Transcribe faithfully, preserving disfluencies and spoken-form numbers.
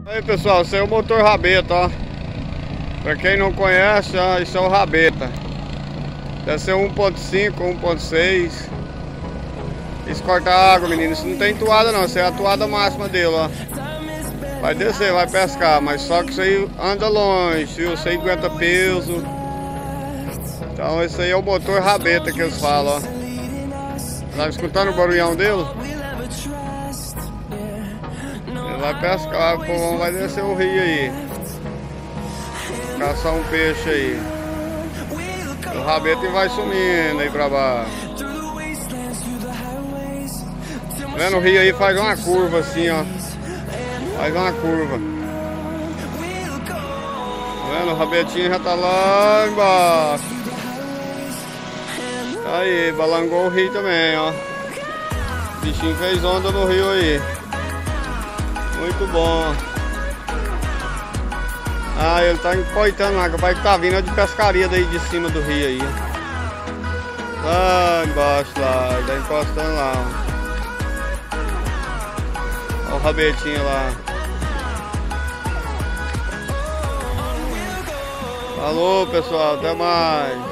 Aí pessoal, esse é o motor rabeta, ó. Pra quem não conhece, ó, isso é o rabeta. Deve ser um ponto cinco, um ponto seis. Isso corta água, menino. Isso não tem toada não, isso é a toada máxima dele, ó. Vai descer, vai pescar, mas só que isso aí anda longe, viu? Isso aí aguenta peso. Então esse aí é o motor rabeta que eles falam, ó. Tá escutando o barulhão dele? Ele vai pescar, o povão vai descer o rio aí. Caçar um peixe aí. O rabeta vai sumindo aí pra baixo. Tá vendo? O rio aí faz uma curva assim, ó. Faz uma curva. Tá vendo? O rabetinho já tá lá embaixo. Aí, balangou o rio também, ó. O bichinho fez onda no rio aí. Muito bom. Ah, ele tá empoitando lá, capaz que tá vindo de pescaria daí de cima do rio aí. Lá embaixo lá, ele tá encostando lá. Olha o rabetinho lá. Falou pessoal, até mais.